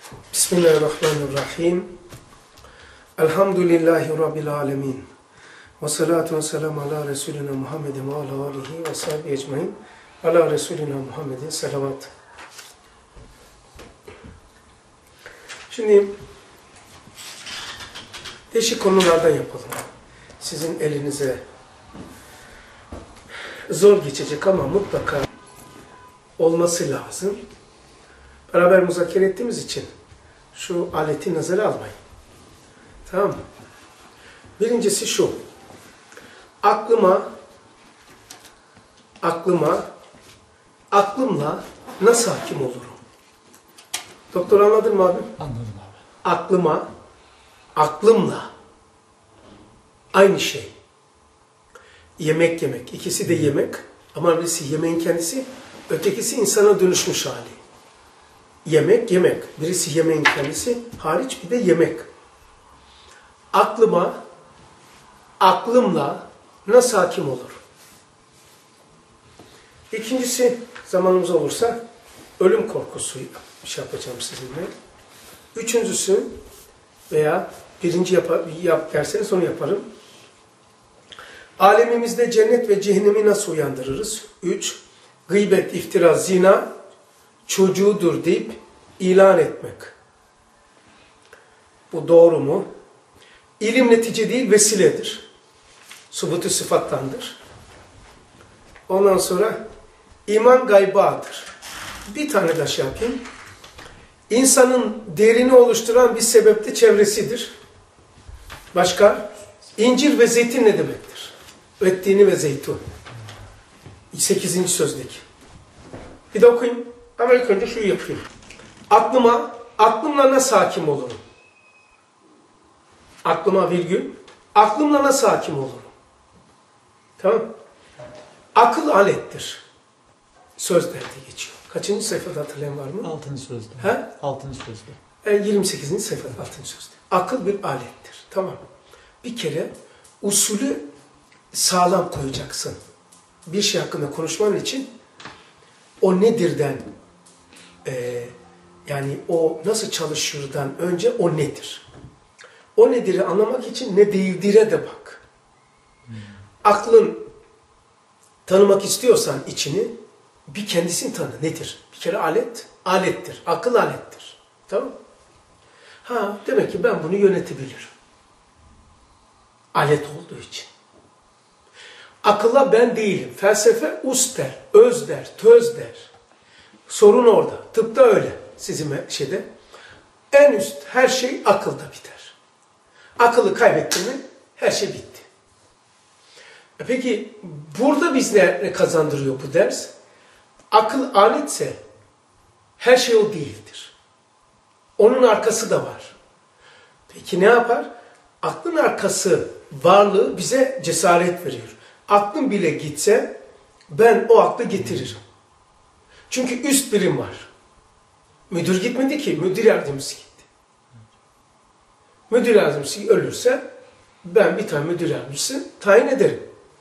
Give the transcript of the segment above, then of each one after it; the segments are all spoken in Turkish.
Bismillahirrahmanirrahim. Elhamdülillahi Rabbil alemin. Ve salatu ve selamu ala Resulina Muhammedin ve ala alihi ve sahibi ecmain. Ala Resulina Muhammedin selavat. Şimdi değişik konulardan yapalım. Sizin elinize zor geçecek ama mutlaka olması lazım. Beraber müzakere ettiğimiz için şu aleti nazara almayın. Tamam mı? Birincisi şu. Aklımla nasıl hakim olurum? Doktor anladın mı abi? Anladım abi. Aklımla aynı şey. Yemek. İkisi de yemek. Ama birisi yemeğin kendisi, ötekisi insana dönüşmüş hali. Yemek. Birisi yemeğin kendisi, hariç bir de yemek. Aklımla nasıl hakim olur? İkincisi, zamanımız olursa, ölüm korkusu yapacağım sizinle. Üçüncüsü veya birinci yap derseniz onu yaparım. Alemimizde cennet ve cehennemi nasıl uyandırırız? 3. Gıybet, iftira, zina çocuğudur deyip ilan etmek. Bu doğru mu? İlim netice değil, vesiledir. Subutu sıfattandır. Ondan sonra iman gaybadır. Bir tane daha şey yapayım. İnsanın değerini oluşturan bir sebep de çevresidir. Başka? İncir ve zeytin ne demektir? Vettini ve zeytun. 8. sözdeki. Bir de okuyayım. Ama ilk önce şunu yapayım. Aklımla nasıl hakim olurum? Aklımla nasıl hakim olurum? Tamam. Akıl alettir. Sözlerde geçiyor. Kaçıncı sayfada hatırlayan var mı? 6. sözde. He? 6. sözde. 28. sayfada 6. sözde. Akıl bir alettir. Tamam. Bir kere usulü sağlam koyacaksın. Bir şey hakkında konuşman için o nedirden yani o nasıl çalışırdan önce o nedir? O nedir'i anlamak için ne değildir'e de bak. Aklın tanımak istiyorsan içini bir kendisini tanı. Nedir? Bir kere alettir. Akıl alettir. Tamam mı? Demek ki ben bunu yönetebilirim. Alet olduğu için. Akılla ben değilim. Felsefe us der, öz der, töz der. Sorun orada. Tıpta öyle. Sizin şeyde. En üst her şey akılda biter. Akıllı kaybettin mi her şey bitti. Peki burada biz ne kazandırıyor bu ders? Akıl aletse her şey o değildir. Onun arkası da var. Peki ne yapar? Aklın arkası varlığı bize cesaret veriyor. Aklım bile gitse ben o aklı getiririm. Çünkü üst birim var. Müdür gitmedi ki, müdür yardımcısı gitti. Müdür yardımcısı ölürse ben bir tane müdür yardımcısı tayin ederim.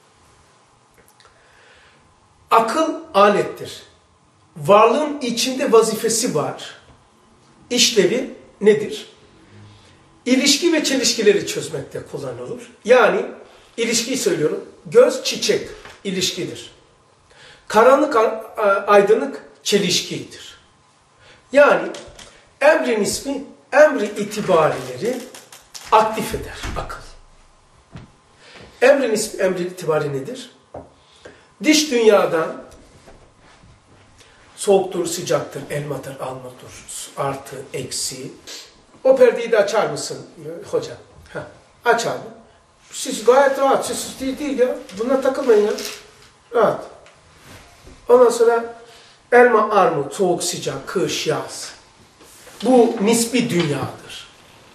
Akıl alettir. Varlığın içinde vazifesi var. İşlevi nedir? İlişki ve çelişkileri çözmekte kullanılır. Yani ilişkiyi söylüyorum. Göz çiçek ilişkidir. Karanlık aydınlık çelişkidir. Yani emrin ismi emri itibarileri aktif eder akıl. Emrin ismi emri itibari nedir? Dış dünyadan soğuktur, sıcaktır, elmadır, almadır, artı, eksi. O perdeyi de açar mısın hocam? Aç abi. Siz gayet rahat, siz değil ya. Buna takılmayın ya. Rahat. Ondan sonra elma, armut, soğuk, sıcak, kış, yaz. Bu nispi dünyadır.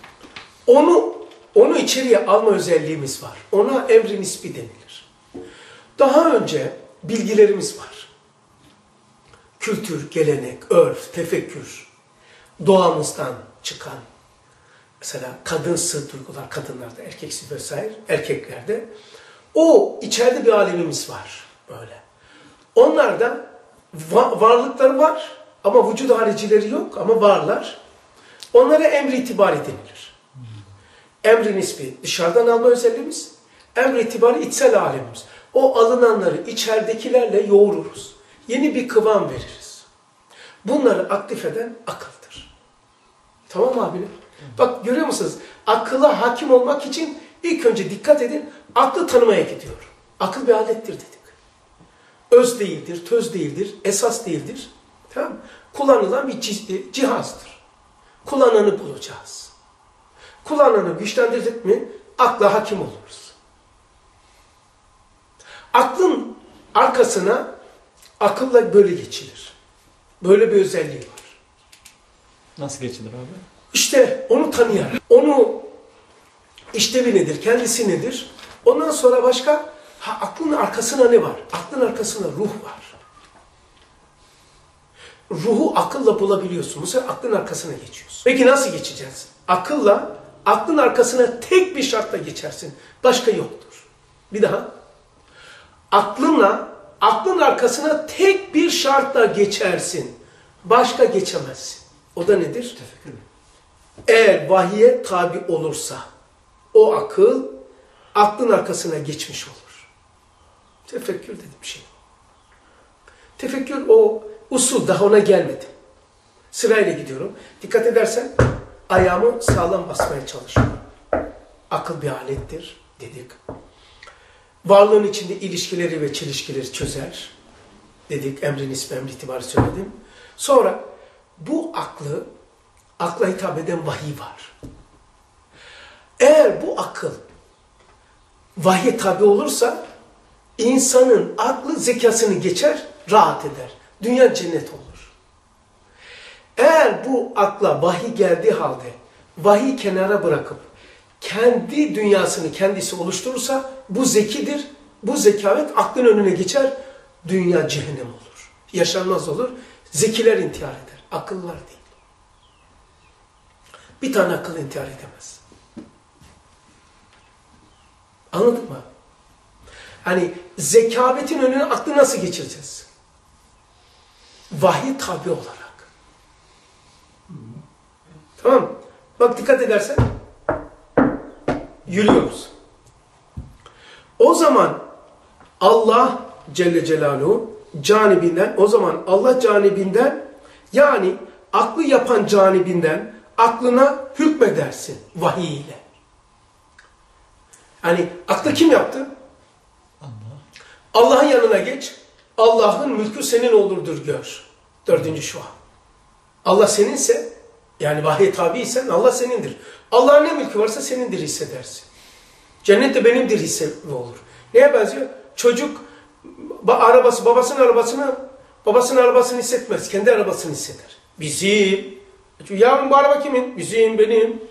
Onu içeriye alma özelliğimiz var. Ona emri nispi denilir. Daha önce bilgilerimiz var. Kültür, gelenek, örf, tefekkür, doğamızdan çıkan, mesela kadınsı duygular, kadınlarda, erkeksi vesaire, erkeklerde, o içeride bir alemimiz var böyle. Onlarda varlıkları var ama vücut haricileri yok ama varlar. Onlara emri itibari denilir. Emri nisbi dışarıdan alma özelliğimiz, emri itibari içsel alemimiz. O alınanları içeridekilerle yoğururuz. Yeni bir kıvam veririz. Bunları aktif eden akıldır. Tamam mı abiler? Bak görüyor musunuz? Akılla hakim olmak için ilk önce dikkat edin, aklı tanımaya gidiyor. Akıl bir alettir dedik. Öz değildir, töz değildir, esas değildir. Tamam mı? Kullanılan bir cihazdır. Kullananı bulacağız. Kullananı güçlendirdik mi akla hakim oluruz. Aklın arkasına akılla böyle geçilir. Böyle bir özelliği var. Nasıl geçilir abi? İşte onu tanıyarak, onu işlevi nedir, kendisi nedir? Ondan sonra başka, aklın arkasına ne var? Aklın arkasına ruh var. Ruhu akılla bulabiliyorsun. Bu sefer aklın arkasına geçiyorsun. Peki nasıl geçeceğiz? Akılla, aklın arkasına tek bir şartla geçersin. Başka yoktur. Bir daha. Aklınla, aklın arkasına tek bir şartla geçersin. Başka geçemezsin. O da nedir? Tefekkür. Eğer vahiye tabi olursa, o akıl, aklın arkasına geçmiş olur. Tefekkür dediğim şey. Tefekkür o usul, daha ona gelmedi. Sırayla gidiyorum. Dikkat edersen ayağımı sağlam basmaya çalışıyorum. Akıl bir alettir dedik. Varlığın içinde ilişkileri ve çelişkileri çözer dedik. Emri nisbi, emri itibarı söyledim. Sonra bu akla hitap eden vahiy var. Eğer bu akıl vahye tabi olursa insanın aklı zekasını geçer, rahat eder. Dünya cennet olur. Eğer bu akla vahiy geldiği halde vahiy kenara bırakıp kendi dünyasını kendisi oluşturursa bu zekidir. Bu zekavet aklın önüne geçer. Dünya cehennem olur. Yaşanmaz olur. Zekiler intihar eder. Akıllılar değil. Bir tane akıl intihar edemez. Anladın mı? Hani zekavetin önüne aklı nasıl geçireceğiz? Vahiy tabi olarak. Tamam mı? Bak dikkat edersen yürüyoruz. O zaman Allah Celle Celaluhu canibinden, o zaman Allah canibinden, yani aklı yapan canibinden aklına hükmedersin vahiy ile. Yani aklı kim yaptı? Allah'ın yanına geç. Allah'ın mülkü senin olurdur gör. 4. şua. Allah seninse, yani vahiy tabiysen Allah senindir. Allah'ın ne mülkü varsa senindir hissedersin. Cennet de benimdir hisse olur. Neye benziyor? Çocuk babasının arabasını hissetmez. Kendi arabasını hisseder. Bizim. Yavrum bu araba kimin? Bizim, benim.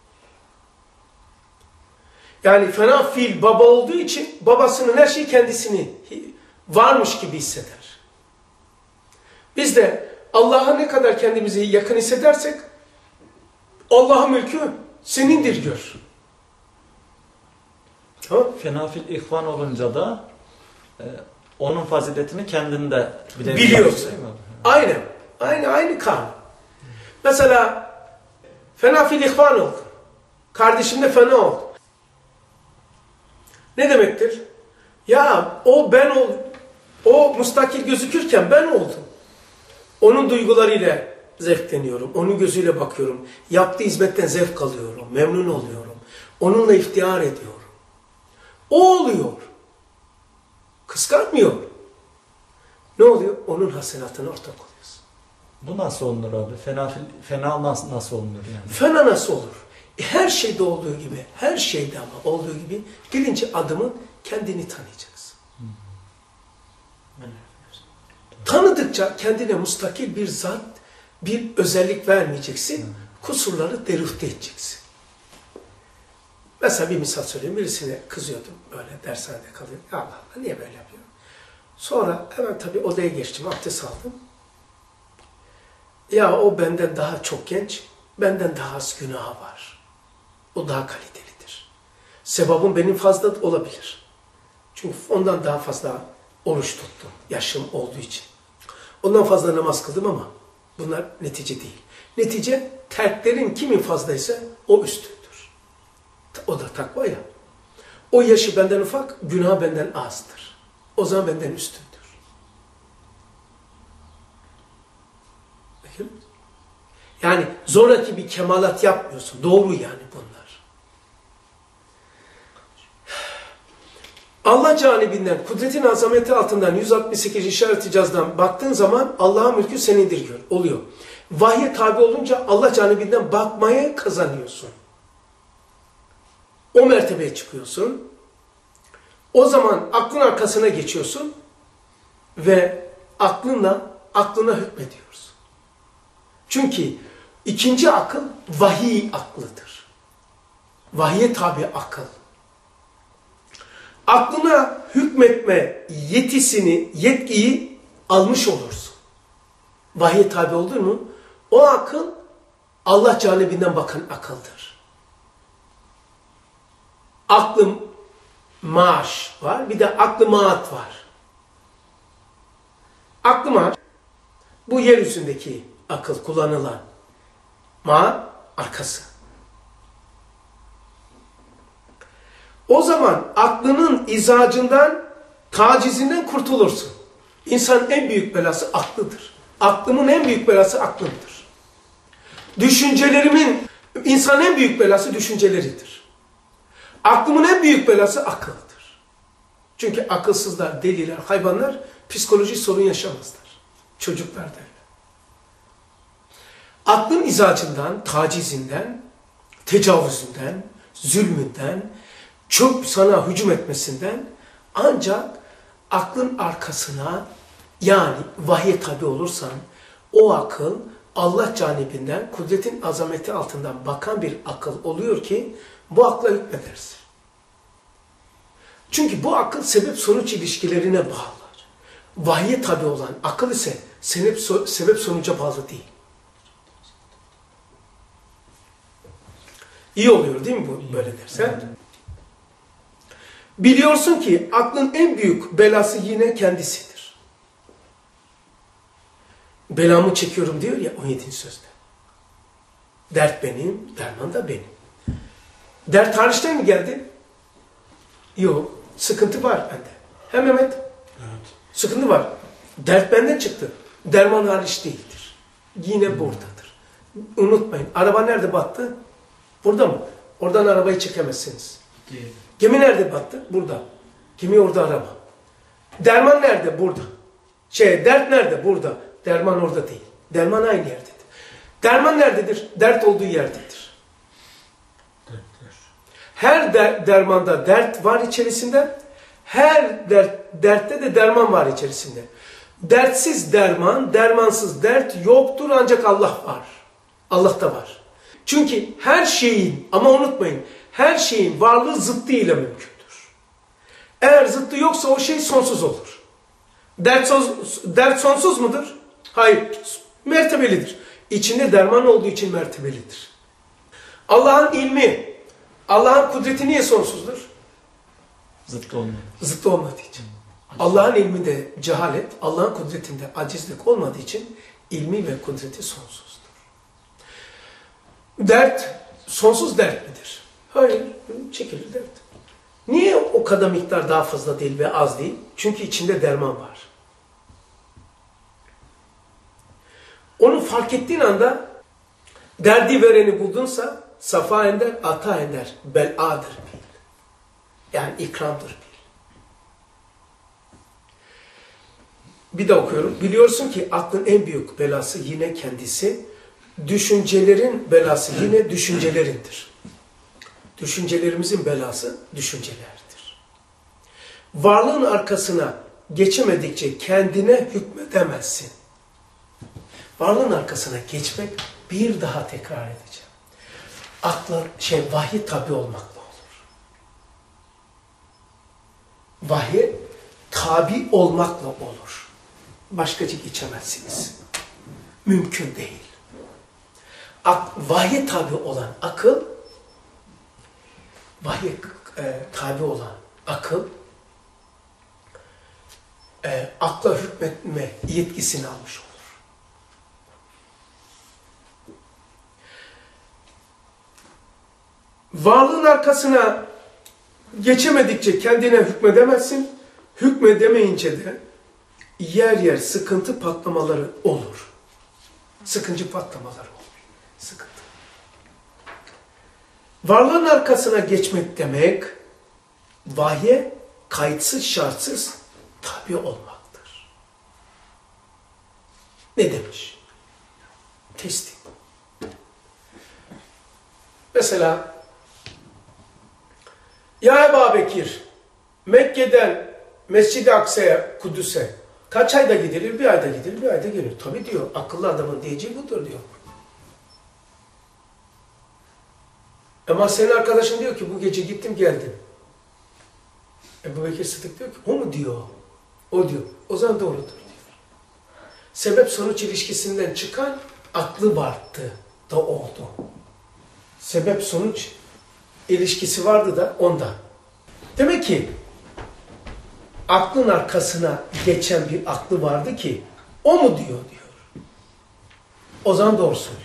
Yani fena fiil baba olduğu için babasının her şeyi kendisini varmış gibi hisseder. Biz de Allah'a ne kadar kendimizi yakın hissedersek Allah'ın mülkü senindir gör. Tamam? Fenafil ihvan olunca da onun faziletini kendinde biliyorsun. Aynen. Aynı kanun. Mesela fenafil ihvan oldu. Kardeşim de fena oldu. Ne demektir? Ya o ben oldum. O mustakil gözükürken ben oldum. Onun duygularıyla zevkleniyorum. Onun gözüyle bakıyorum. Yaptığı hizmetten zevk alıyorum. Memnun oluyorum. Onunla iftihar ediyorum. O oluyor. Kıskanmıyor. Ne oluyor? Onun hasenatına ortak oluyorsun. Bu nasıl olunur abi? Fena nasıl olunur yani? Fena nasıl olur? Her şeyde olduğu gibi, her şeyde ama olduğu gibi birinci adımın kendini tanıyacaksın. Tanıdıkça kendine mustakil bir zat, bir özellik vermeyeceksin. Kusurları derüfte edeceksin. Mesela bir misal söyleyeyim. Birisine kızıyordum. Böyle dershanede kalıyor. Ya Allah Allah niye böyle yapıyor? Sonra hemen tabii odaya geçtim. Abdest aldım. Ya o benden daha çok genç. Benden daha az günahı var. O daha kalitelidir. Sevabım benim fazla olabilir. Çünkü ondan daha fazla oruç tuttum. Yaşım olduğu için. Ondan fazla namaz kıldım ama Bunlar netice değil. Netice terklerin kimin fazlaysa o üstündür. O da takva ya. O yaşı benden ufak, günah benden azdır. O zaman benden üstündür. Yani zoraki bir kemalat yapmıyorsun. Doğru yani bunlar. Allah canibinden, kudretin azameti altından 168 işaret-i cazdan baktığın zaman Allah'ın mülkü senindir diyor. Oluyor. Vahye tabi olunca Allah canibinden bakmayı kazanıyorsun. O mertebeye çıkıyorsun. O zaman aklın arkasına geçiyorsun ve aklına hükmediyorsun. Çünkü ikinci akıl vahiy aklıdır. Vahye tabi akıl. Aklına hükmetme yetkiyi almış olursun. Vahye tabi oldun mu? O akıl Allah canibinden bakan akıldır. Aklım maaş var, bir de aklı maat var. Aklı maaş, bu yeryüzündeki akıl kullanılan. Ma arkası. O zaman aklının izacından, tacizinden kurtulursun. İnsanın en büyük belası aklıdır. Aklımın en büyük belası aklımdır. İnsanın en büyük belası düşünceleridir. Aklımın en büyük belası akıldır. Çünkü akılsızlar, deliler, hayvanlar psikolojik sorun yaşamazlar. Çocuklar da öyle. Aklın izacından, tacizinden, tecavüzünden, zulmünden, çok sana hücum etmesinden ancak aklın arkasına yani vahye tabi olursan o akıl Allah canibinden, kudretin azameti altından bakan bir akıl oluyor ki bu akla hükmedersin. Çünkü bu akıl sebep-sonuç ilişkilerine bağlıdır. Vahye tabi olan akıl ise sebep-sonuca bağlı değil. İyi oluyor değil mi bu böyle dersen? Biliyorsun ki aklın en büyük belası yine kendisidir. Belamı çekiyorum diyor ya 17. sözde. Dert benim, derman da benim. Dert hariçten mi geldi? Yok. Sıkıntı var bende. He Mehmet? Evet. Sıkıntı var. Dert benden çıktı. Derman hariç değildir. Yine buradadır. Unutmayın. Araba nerede battı? Burada mı? Oradan arabayı çekemezsiniz. Değil. Gemi nerede battı? Burada. Gemi orada, araba. Derman nerede? Burada. Dert nerede? Burada. Derman orada değil. Derman aynı yerdedir. Derman nerededir? Dert olduğu yerdedir. Her dermanda dert var içerisinde. Her dertte de derman var içerisinde. Dertsiz derman, dermansız dert yoktur ancak Allah var. Allah'ta var. Çünkü her şeyin, ama unutmayın, her şeyin varlığı zıttıyla mümkündür. Eğer zıttı yoksa o şey sonsuz olur. Dert sonsuz mudur? Hayır, mertebelidir. İçinde derman olduğu için mertebelidir. Allah'ın ilmi, Allah'ın kudreti niye sonsuzdur? Zıttı olmadığı için. Allah'ın ilminde cehalet, Allah'ın kudretinde acizlik olmadığı için ilmi ve kudreti sonsuzdur. Dert, sonsuz dert midir? Hayır, çekilir dert. Niye o kadar miktar daha fazla değil ve az değil? Çünkü içinde derman var. Onu fark ettiğin anda derdi vereni buldunsa safa ender, ata ender, bel'adır bil. Yani ikramdır bil. Bir de okuyorum. Biliyorsun ki aklın en büyük belası yine kendisi, düşüncelerin belası yine düşüncelerindir. Düşüncelerimizin belası düşüncelerdir. Varlığın arkasına geçemedikçe kendine hükmedemezsin. Varlığın arkasına geçmek, bir daha tekrar edeceğim. Akla, vahye tabi olmakla olur. Vahye tabi olmakla olur. Başkacı geçemezsiniz. Mümkün değil. Vahye tabi olan akıl, vahye tabi olan akıl, akla hükmetme yetkisini almış olur. Varlığın arkasına geçemedikçe kendine hükmedemezsin. Hükmedemeyince de yer yer sıkıntı patlamaları olur. Sıkıntı patlamaları olur. Sıkıntı. Varlığın arkasına geçmek demek, vahye kayıtsız şartsız tabi olmaktır. Ne demiş? Teslim. Mesela, ya Ebu Bekir, Mekke'den Mescid-i Aksa'ya, Kudüs'e kaç ayda gidilir? Bir ayda gidilir, bir ayda gelir. Tabii diyor, akıllı adamın diyeceği budur diyor. Ama senin arkadaşın diyor ki bu gece gittim geldim. Ebu Bekir Sıddık diyor ki o mu diyor? O diyor. O zaman doğrudur diyor. Sebep sonuç ilişkisinden çıkan aklı vardı da oldu. Sebep sonuç ilişkisi vardı da ondan. Demek ki aklın arkasına geçen bir aklı vardı ki o mu diyor. O zaman doğru söylüyor.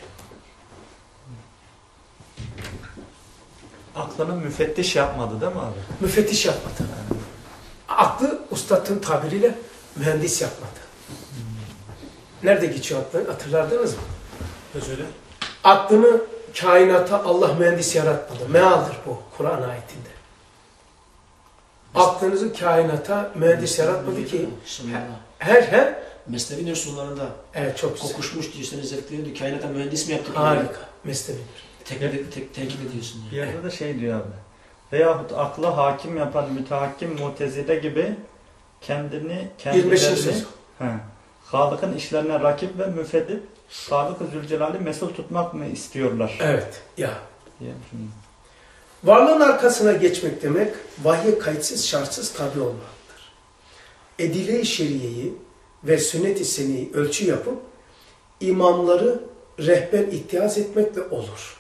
Aklını müfettiş yapmadı değil mi abi? Müfettiş yapmadı. Aklı ustadın tabiriyle mühendis yapmadı. Nerede geçiyor aklını? Hatırlardınız mı? Öyle. Aklını kainata Allah mühendis yaratmadı. Mealdir bu Kur'an ayetinde. Aklınızı kainata mühendis yaratmadı ki her Mesnevi Resullarında evet, çok kokuşmuş diyor, seni zevkliyor diyor. Kainata mühendis mi yaptık? Harika. Mesnevidir. Tenkit ediyorsun. Bir yerde de şey diyor abi. Veyahut akla hakim yapan mütehakkim Mu'tezile gibi 25. söz. Halık'ın işlerine rakip ve müfeddit Sadık-ı Zülcelal'i mesul tutmak mı istiyorlar? Evet. Ya. Varlığın arkasına geçmek demek, vahye kayıtsız şartsız tabi olmaktır. Edile-i şeriyeyi ve sünnet-i seniyi ölçü yapıp, imamları rehber ittihaz etmekle olur.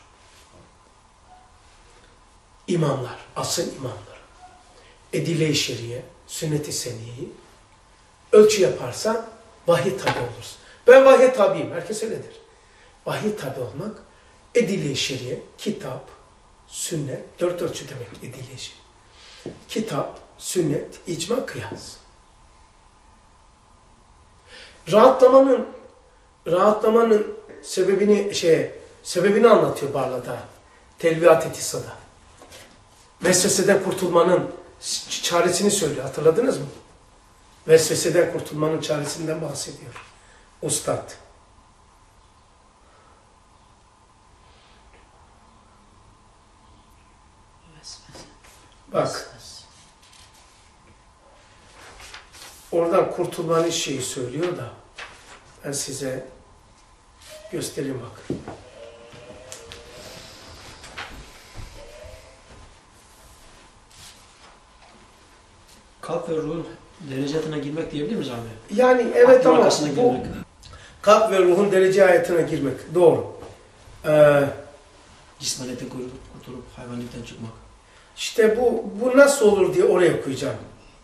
İmamlar, asıl imamlar. Edile-i şeriye, sünnet-i seniyeyi ölçü yaparsa vahye tabi olursun. Ben vahye tabiyim, herkes öyledir. Vahye tabi olmak, edile-i şeriye, kitap, sünnet, 4 ölçü demek edile-i şeriye. Kitap, sünnet, icma, kıyas. Rahatlamanın sebebini anlatıyor Barla'da. Telviat-ı Tisa'da. Vesveseden kurtulmanın çaresini söylüyor. Hatırladınız mı? Vesveseden kurtulmanın çaresinden bahsediyor. Ustad. Bak. Oradan kurtulmanın şeyi söylüyor da ben size göstereyim bak. Kalp ve ruhun derecatına girmek diyebilir miyiz abi? Yani evet ama bu kalp ve ruhun derece hayatına girmek. Doğru. Cismaniyetten kurtulup hayvanlıktan çıkmak. İşte bu nasıl olur diye oraya koyacağım.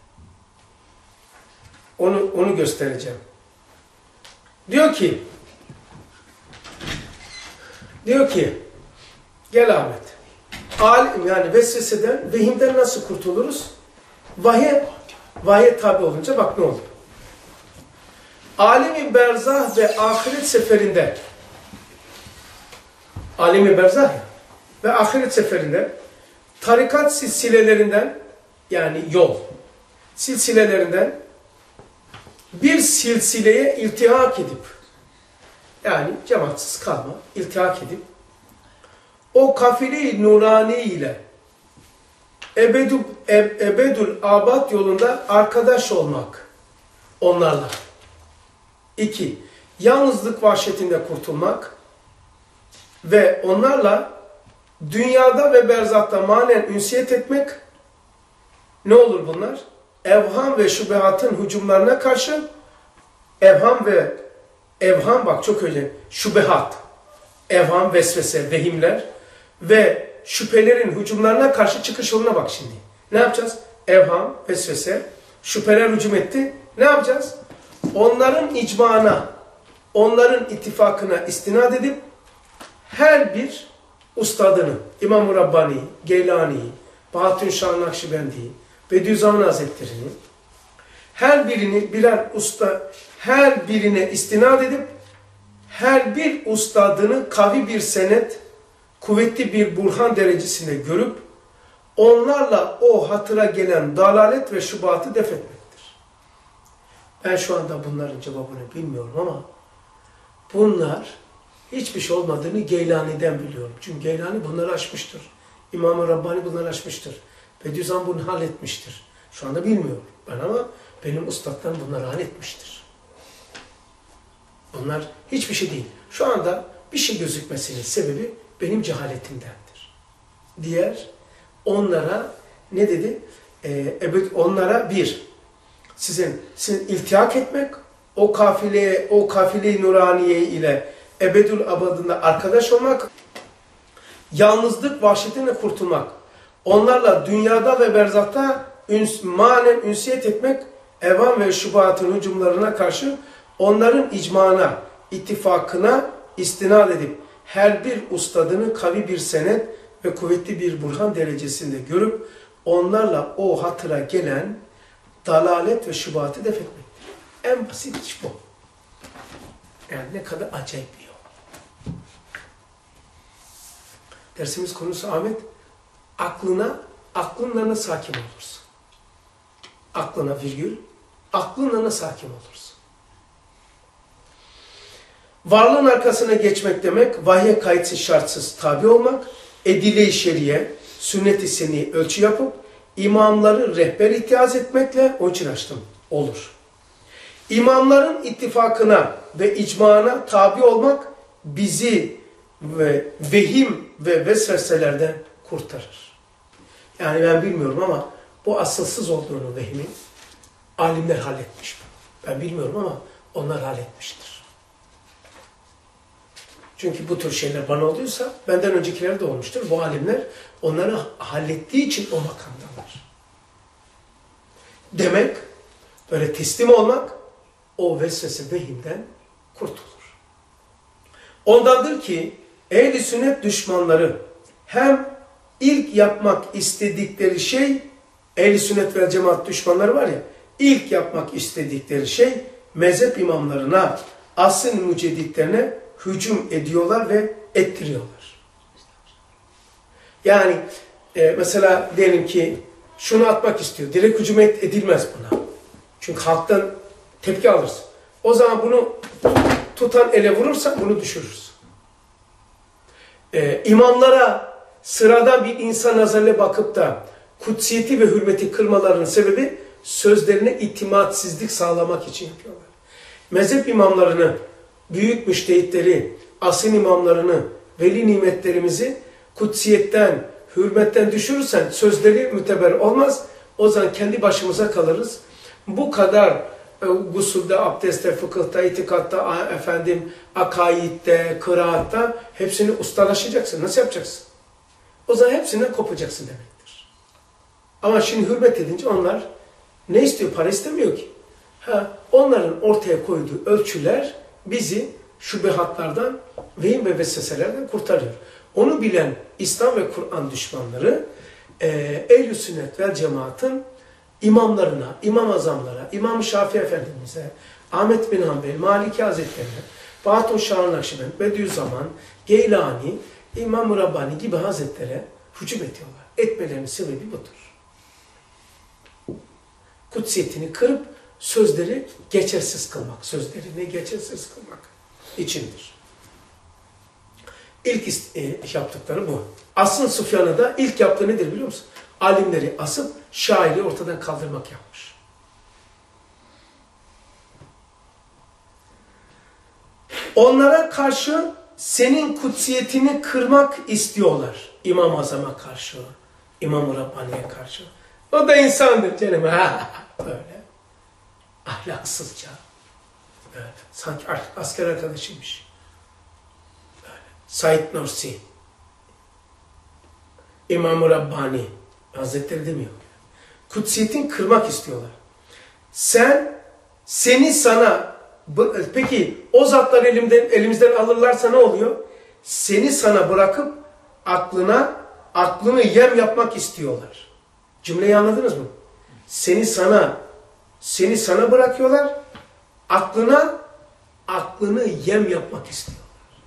Onu göstereceğim. Diyor ki gel Ahmet. Alim yani vesveseden, vehimden nasıl kurtuluruz? Vahye tabi olunca bak ne olur. Alemi berzah ve ahiret seferinde ve ahiret seferinde tarikat silsilelerinden yani yol silsilelerinden bir silsileye iltihak edip yani cemaatsiz kalma, iltihak edip o kafile-i nurani ile ebedül abad yolunda arkadaş olmak onlarla. 2. Yalnızlık vahşetinde kurtulmak ve onlarla dünyada ve berzakhta manen ünsiyet etmek. Ne olur bunlar? Evham ve şubehatın hücumlarına karşı evham bak çok öyle şubehat, evham, vesvese, vehimler ve şüphelerin hücumlarına karşı çıkış yoluna bak şimdi. Ne yapacağız? Evham, vesvese, şüpheler hücum etti. Ne yapacağız? Onların icmana, onların ittifakına istinad edip her bir ustadını, İmam-ı Rabbani, Geylani, Bahattin Şah Nakşibendi, Bediüzzaman Hazretleri'ni, her birini birer usta, her birine istinad edip, her bir ustadını kavi bir senet, kuvvetli bir burhan derecesinde görüp, onlarla o hatıra gelen dalalet ve şubatı def etmektir. Ben şu anda bunların cevabını bilmiyorum ama bunlar hiçbir şey olmadığını Geylani'den biliyorum. Çünkü Geylani bunları aşmıştır. İmam-ı Rabbani bunları aşmıştır. Bediüzzaman bunu halletmiştir. Şu anda bilmiyorum ben ama benim ustadlarım bunları halletmiştir. Bunlar hiçbir şey değil. Şu anda bir şey gözükmesinin sebebi benim cehaletimdendir. Diğer onlara ne dedi? Onlara sizin iltihak etmek, o kafile-i nuraniye ile ebedül abadında arkadaş olmak, yalnızlık vahşetine kurtulmak, onlarla dünyada ve berzahta manen ünsiyet etmek, evam ve şubatın hücumlarına karşı onların icmana, ittifakına istinad edip her bir ustadını kavi bir senet ve kuvvetli bir burhan derecesinde görüp onlarla o hatıra gelen dalalet ve şubatı def etmektir. En basit iş bu. Yani ne kadar acayip bir yol. Dersimiz konusu Ahmet, aklınla nasıl hakim olursun? Aklına virgül, aklınla nasıl hakim olursun? Varlığın arkasına geçmek demek, vahye kayıtsız şartsız tabi olmak, edile-i şeriye, sünnet-i seni ölçü yapıp, imamları rehber ittihaz etmekle, onun için açtım, olur. İmamların ittifakına ve icmana tabi olmak, bizi vehim ve vesveselerden kurtarır. Yani ben bilmiyorum ama bu asılsız olduğunu vehimin alimler halletmiş. Ben bilmiyorum ama onlar halletmiştir. Çünkü bu tür şeyler bana oluyorsa benden öncekiler de olmuştur. Bu alimler onları hallettiği için o makamdalar. Demek böyle teslim olmak o vesvese vehimden kurtulur. Ondandır ki ehl-i sünnet düşmanları hem ilk yapmak istedikleri şey, ehl-i sünnet vel cemaat düşmanları var ya, ilk yapmak istedikleri şey mezhep imamlarına, asr-ı mücedditlerine hücum ediyorlar ve ettiriyorlar. Yani mesela diyelim ki şunu atmak istiyor. Direkt hücum edilmez buna. Çünkü halktan tepki alırsın. O zaman bunu tutan ele vurursan bunu düşürürsün. İmamlara sıradan bir insan nazarıyla bakıp da kutsiyeti ve hürmeti kırmalarının sebebi sözlerine itimatsizlik sağlamak için yapıyorlar. Mezhep imamlarını, büyük müştehitleri, asıl imamlarını, veli nimetlerimizi kutsiyetten, hürmetten düşürürsen sözleri müteber olmaz. O zaman kendi başımıza kalırız. Bu kadar gusulde, abdestte, fıkıhta, itikatta, akaidde, kıraatta hepsini ustalaşacaksın. Nasıl yapacaksın? O zaman hepsinden kopacaksın demektir. Ama şimdi hürmet edince onlar ne istiyor? Para istemiyor ki. Onların ortaya koyduğu ölçüler bizi şübehatlardan, vehim ve vesveselerden kurtarıyor. Onu bilen İslam ve Kur'an düşmanları ehl-i sünnet vel cemaatın imamlarına, imam azamlara, İmam-ı Şafii Efendimiz'e, Ahmet bin Hanbel, Maliki Hazretleri'ne, Bahattin Şah Nakşibend, Bediüzzaman, Geylani, İmam-ı Rabbani gibi hazretlere hücum ediyorlar. Etmelerinin sebebi budur. Kutsiyetini kırıp sözleri geçersiz kılmak, sözlerini geçersiz kılmak içindir. İlk yaptıkları bu. Asıl Süfyan'ı da ilk yaptığı nedir biliyor musun? Alimleri asıp şairi ortadan kaldırmak yapmış. Onlara karşı senin kutsiyetini kırmak istiyorlar. İmam-ı Azam'a karşı, İmam-ı Rabbani'ye karşı. O da insandır canım. Böyle. Ahlaksızca. Böyle. Sanki asker arkadaşıymış. Böyle. Said Nursi. İmam-ı Rabbani. Hazretleri demiyor. Kutsiyetini kırmak istiyorlar. Seni sana, peki o zatlar elimizden alırlarsa ne oluyor? Seni sana bırakıp aklını yem yapmak istiyorlar. Cümleyi anladınız mı? Seni sana bırakıyorlar. Aklını yem yapmak istiyorlar.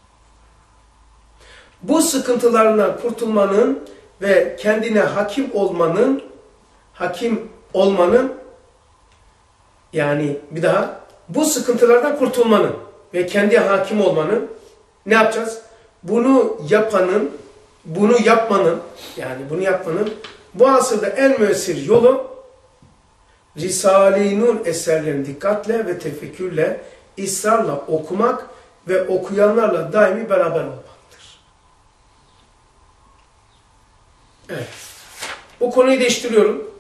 Bu sıkıntılarından kurtulmanın ve kendine hakim olmanın yani bir daha bu sıkıntılardan kurtulmanın ve kendi hakim olmanın ne yapacağız? Bunu yapmanın bu asırda en müessir yolu Risale-i Nur eserlerini dikkatle ve tefekkürle, ısrarla okumak ve okuyanlarla daimi beraber olmaktır. Evet. Bu konuyu değiştiriyorum.